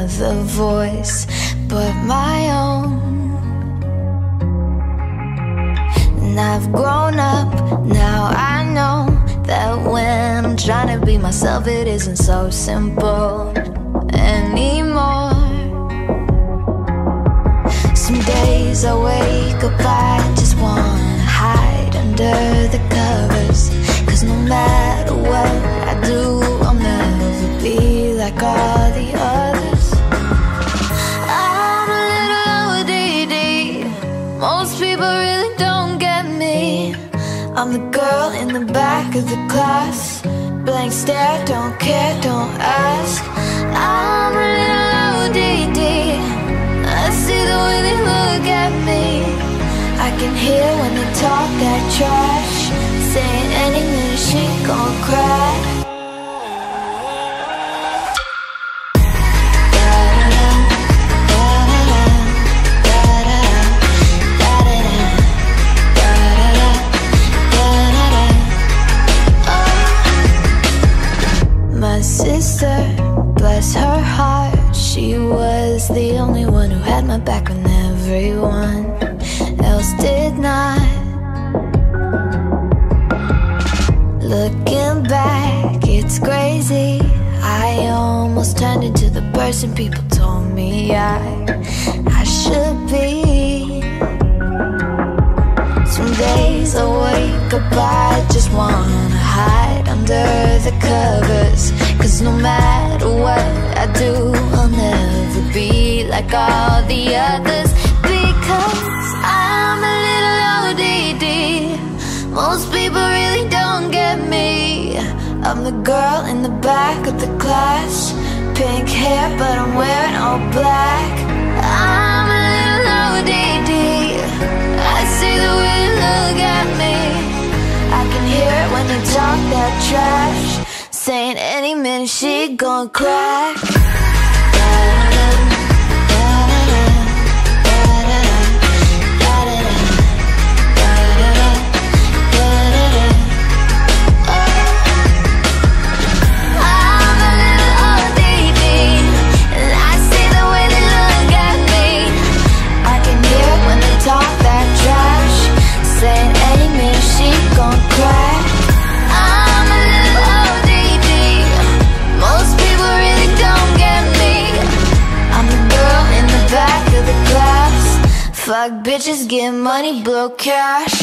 another voice but my own. And I've grown up, now I know that when I'm trying to be myself, it isn't so simple anymore. Some days I wake up, I just wanna hide under the covers, 'cause no matter what I do, I'll never be like all the others. I'm a little ODD, most people really don't get me. I'm the girl in the back of the class, blank stare, don't care, don't ask. I'm a little ODD, I see the way they look at me. I can hear when they talk that trash, saying any minute she gon' cry. My sister, bless her heart, she was the only one who had my back when everyone else did not. Looking back, it's crazy, I almost turned into the person people told me I should be. Some days I wake up, I just wanna hide under the covers, 'cause no matter what I do, I'll never be like all the others. Because I'm a little ODD, most people really don't get me. I'm the girl in the back of the class, pink hair but I'm wearing all black. I'm a little ODD, I see the way they look at me. I can hear it when they talk that trash, saying any minute she gon' crack. Fuck bitches, get money, blow cash.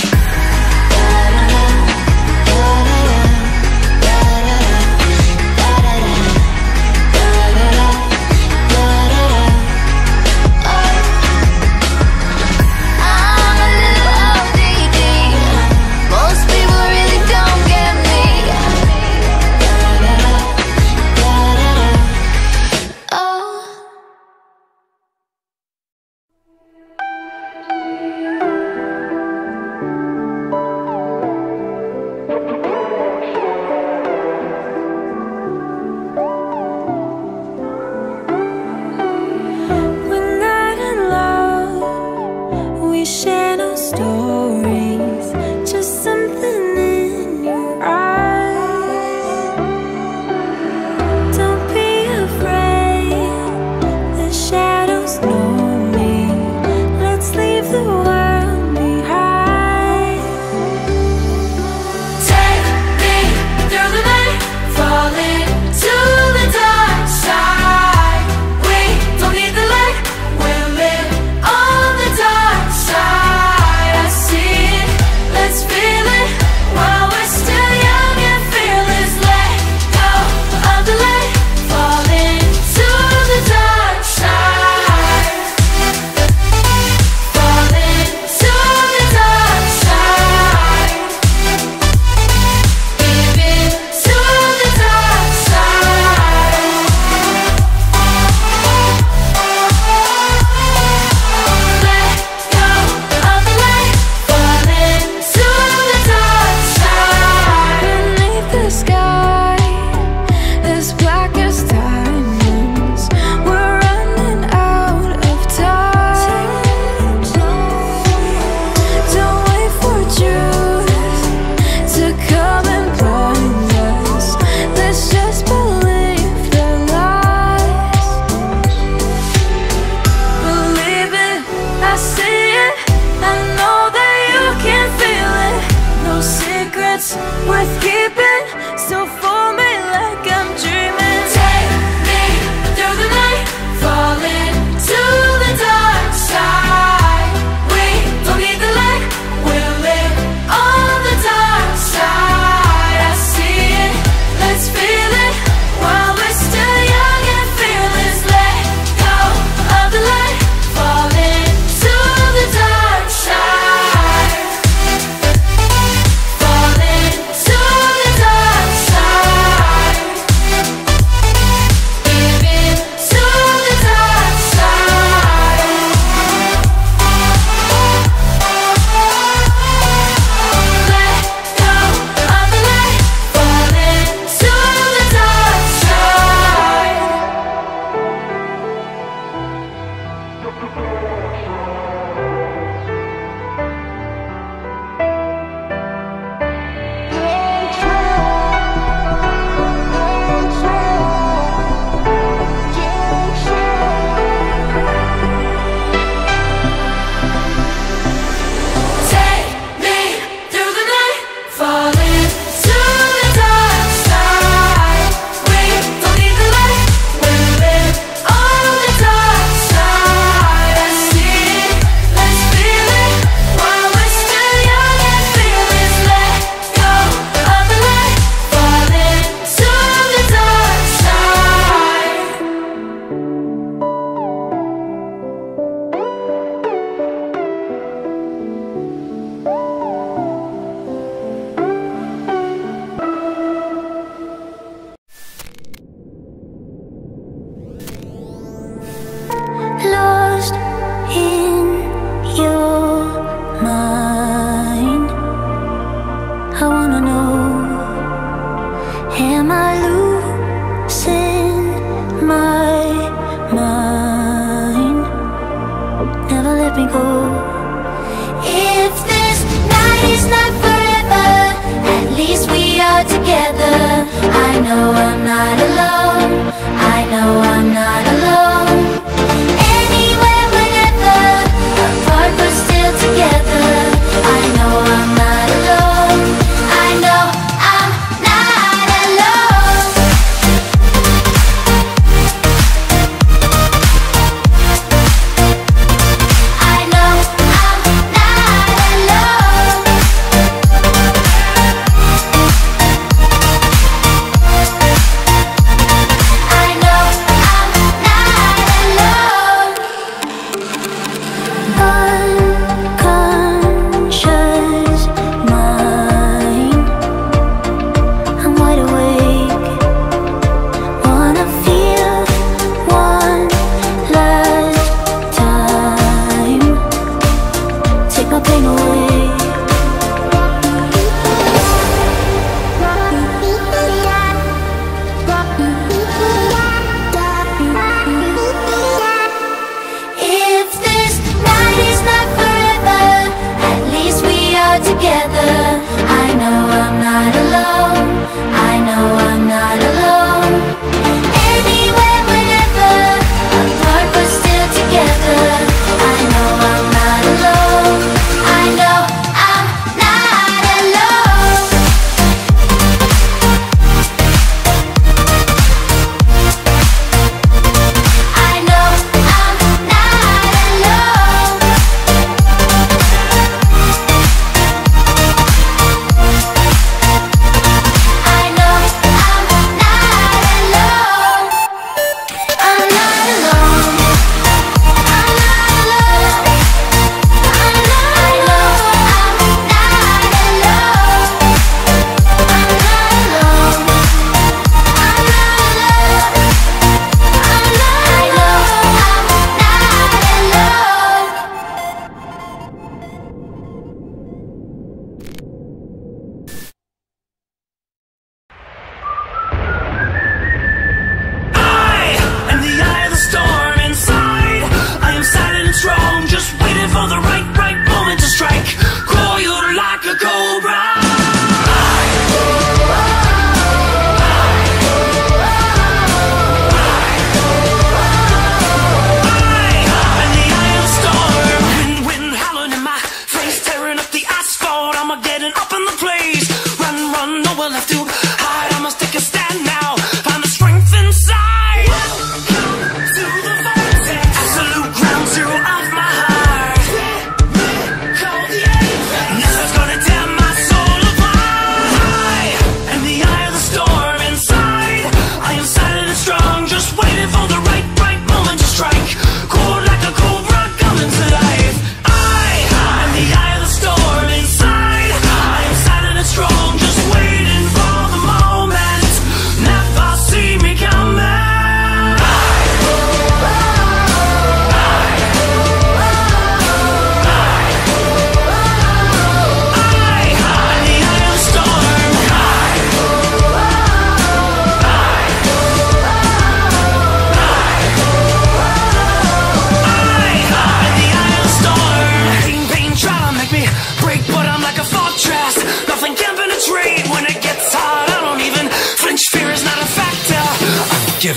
I see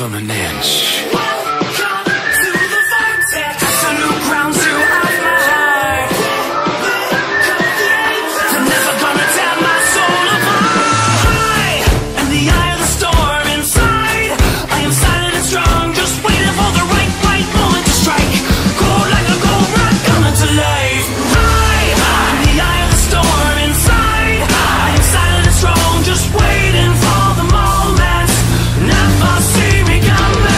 them an inch. Welcome to the vortex. That's a new ground zero of my heart. They're never gonna tear my soul apart. In the eye of the storm inside, I am silent and strong, just waiting for the right moment to strike. Cold like a cold rock coming to life. In the eye of the storm inside, I am silent and strong, just waiting for the moment. Never see me coming.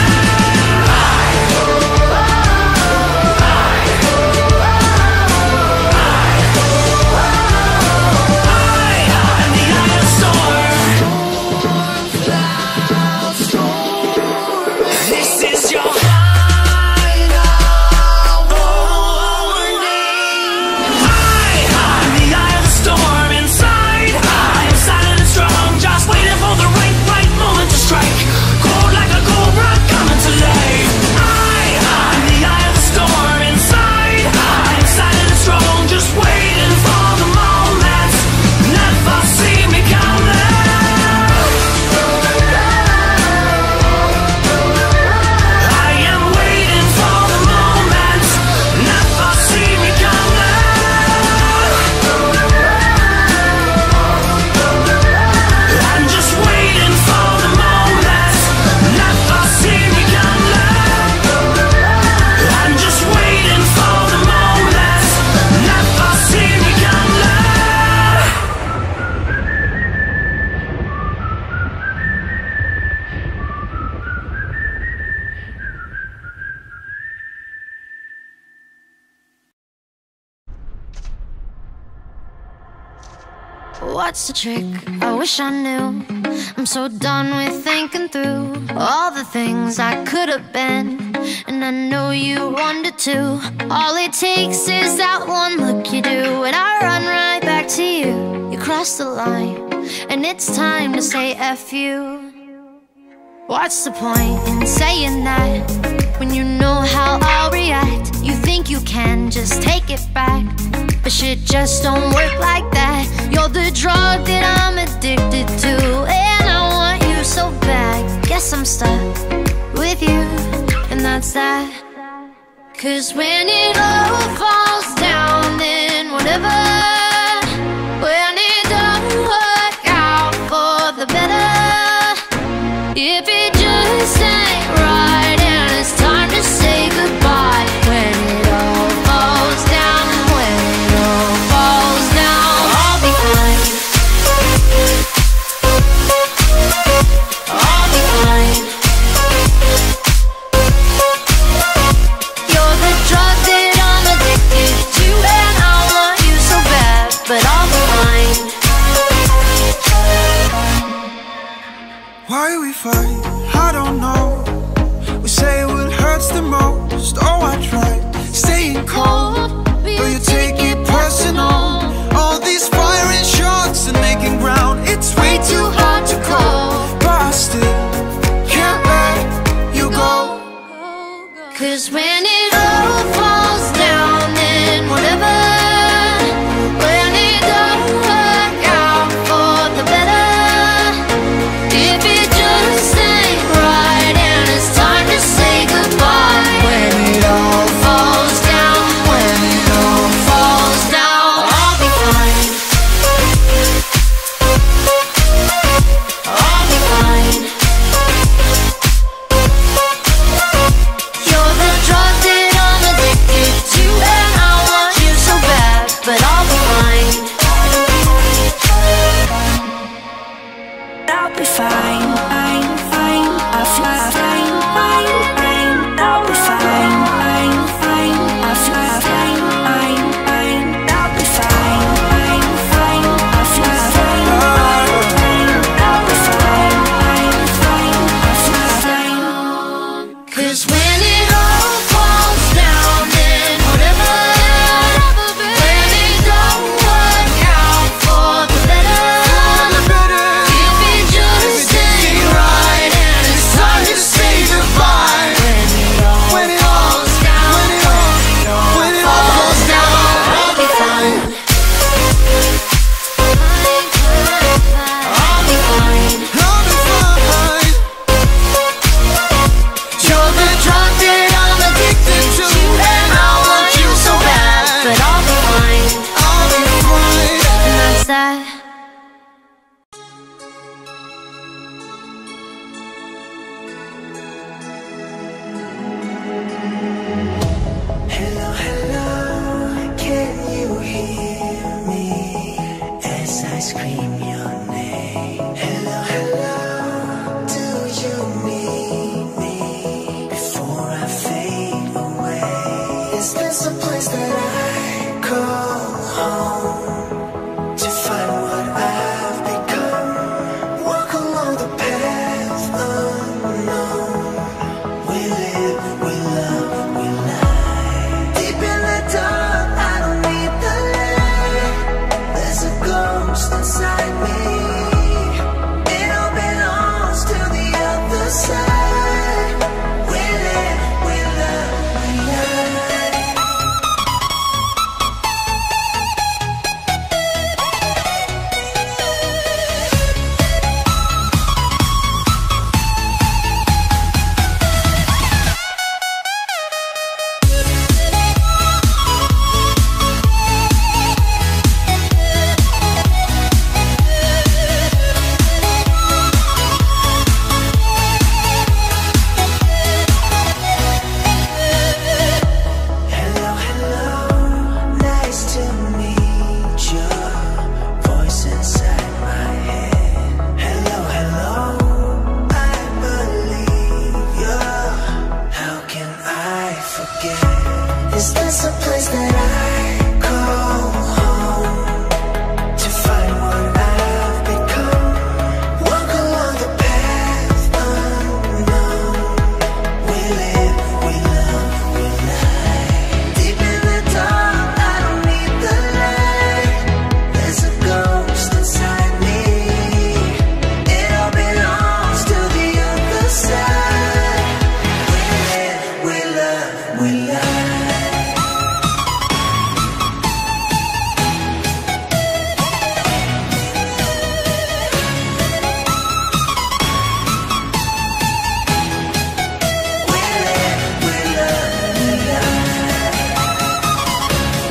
What's the trick? I wish I knew. I'm so done with thinking through all the things I could have been, and I know you wanted to. All it takes is that one look you do, and I run right back to you. You cross the line, and it's time to say F you. What's the point in saying that when you know how I'll react? You think you can just take it back, but shit just don't work like that. You're the drug that I'm addicted to, and I want you so bad. Guess I'm stuck with you, and that's that. 'Cause when it all falls down, then whatever. When it don't work out for the better, if it just ain't right and it's time to say goodbye. When it all falls down, when it all falls down, I'll be fine. I'll be fine. You're the drug that I'm addicted to, and I want you so bad, but I'll be fine. Why we fight, I don't know. We say what hurts the most. Oh, I tried staying cold, but you take it personal. All these firing shots and making ground, it's way too hard to call. But I still can't let you go. 'Cause when it all falls down, then whatever. When it don't work out for the better, if it just ain't right and it's time to say goodbye. When it all falls down, when it all falls down, I'll be fine. I'll be fine. You're the drug that Is this a place that I call home? To find what I've become. Walk along the path unknown. We live, we love, we lie. Deep in the dark, I don't need the light. There's a ghost inside me. It all belongs to the other side. We live, we love, we lie. Hello, hello, nice to meet your voice inside my head. Hello, hello, I believe you. How can I forget? Is this a place that I call home? To find what I've become. Walk along the path unknown. We live, we love, we lie. Deep in the dark, I don't need the light. There's a ghost inside me. It all belongs to the other side. We live, we love, we lie. We live, we love, we lie.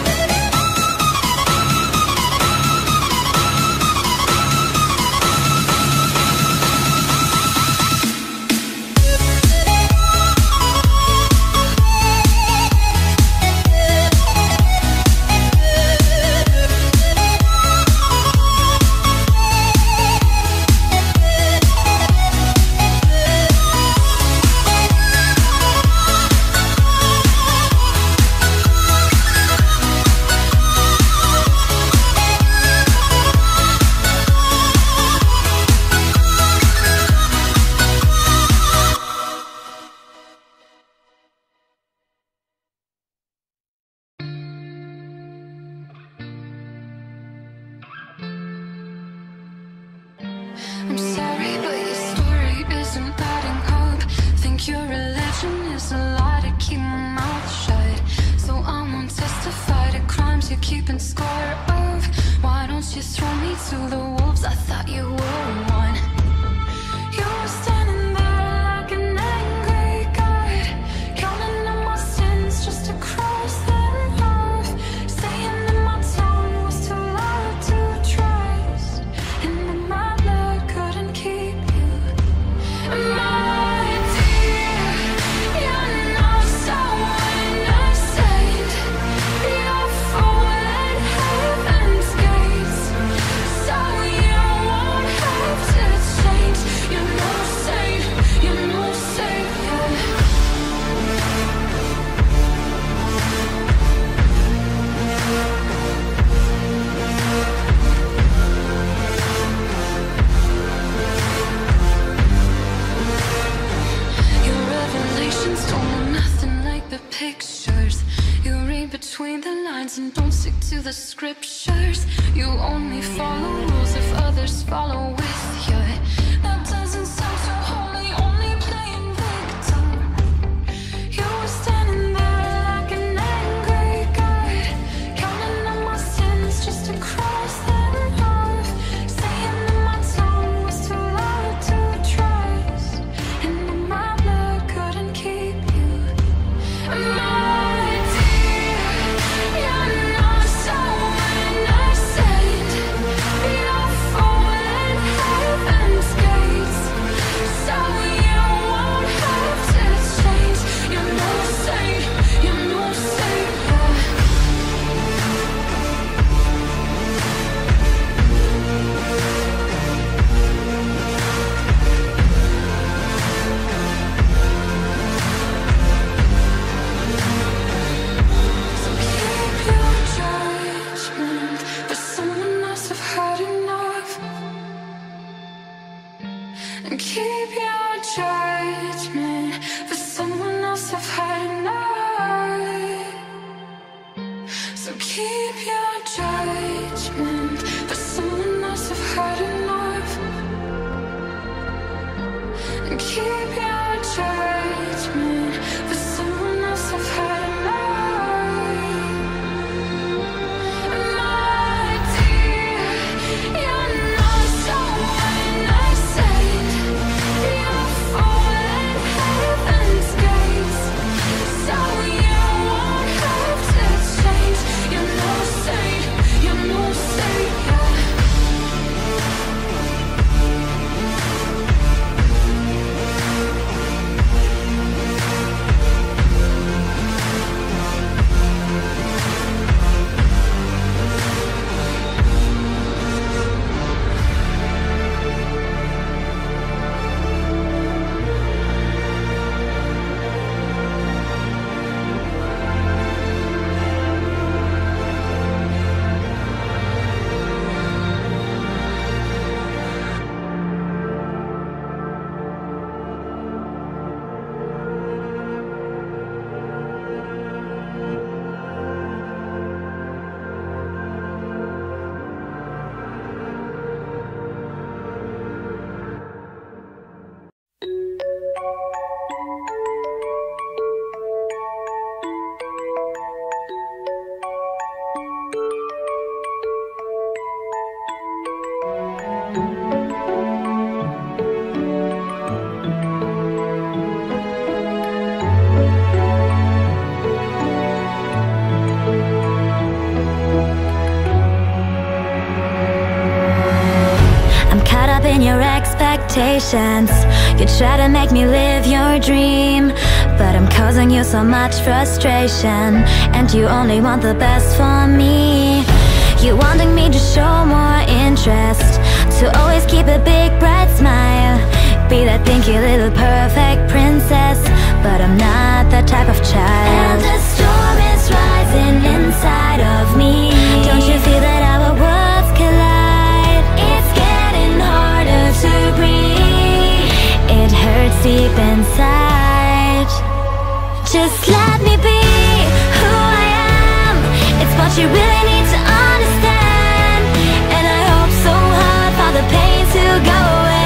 I'm sorry, but your story isn't adding up. Think your religion is a lie to keep my mouth shut. So I won't testify to crimes you're keeping score of. Why don't you throw me to the wolves? I thought you were one. You were standing there like an angry god, counting on my sins just to cross them off. Saying that my tongue was too loud to trust, and that my blood couldn't keep you. My dear, you're not so innocent. You're fooling heaven's gates. So you won't have to change. You're no saint, you're no savior. Your revelations don't look nothing like the pictures. You read between the lines and don't stick to the scriptures. You only follow rules if others follow with you. That doesn't sound so holy, only playing victim. You were standing there like an angry god, counting on my sins just to cross them off. Saying that my tongue was too loud to trust, and that my blood couldn't keep you. My dear, you're not so innocent. You're fooling heaven's gates. So you won't have to change. You're no saint, you're no savior. expectations. You try to make me live your dream, but I'm causing you so much frustration, and you only want the best for me. You wanting me to show more interest, to always keep a big bright smile, be that pinky little perfect princess, but I'm not that type of child. And the storm is rising inside of me. Don't you feel that our worlds collide? It's getting harder to breathe. It hurts deep inside. Just let me be who I am. It's what you really need to understand, and I hope so hard for the pain to go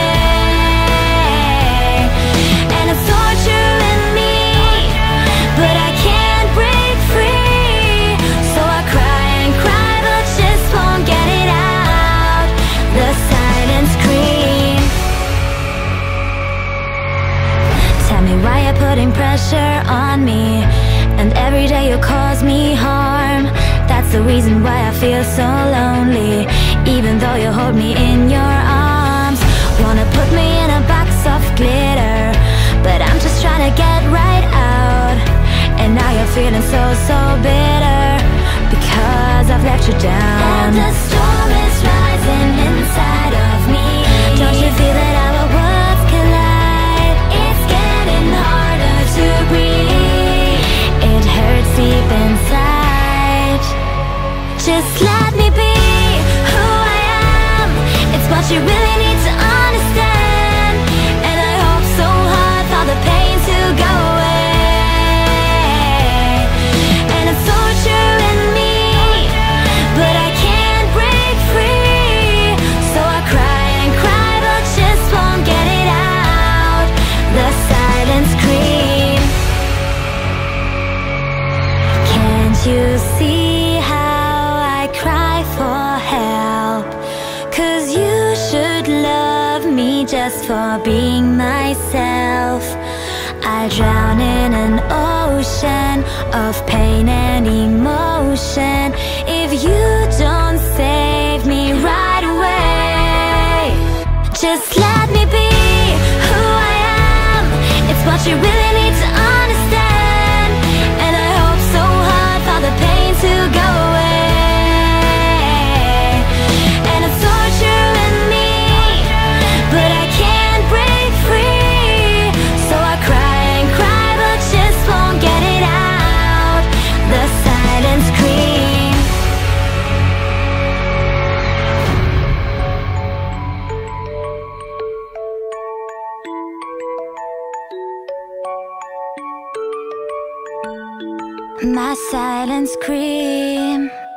away. And it's torturing me, but I can't break free. So I cry and cry, but just won't get it out. The silent scream. Tell me why you're putting pressure on me, and every day you cause me harm. That's the reason why I feel so lonely, even though you hold me in your arms. Wanna put me in a box of glitter, but I'm just trying to get right out. And now you're feeling so, so bitter, because I've let you down. And the storm is rising inside of me. Don't you feel that our worlds collide? It's getting harder to breathe. It hurts deep inside. Just let me be who I am. It's what you really need to understand, and I hope so hard for the pain to go away. And it's torturing me, but I can't break free. So I cry and cry, but just won't get it out. The silent scream. Can't you see cry for help? 'Cause you should love me just for being myself. I drown in an ocean of pain and emotion if you don't save me right away. Just let me be who I am. It's what you really need to understand, and I hope so hard for the pain to go away. My silent scream.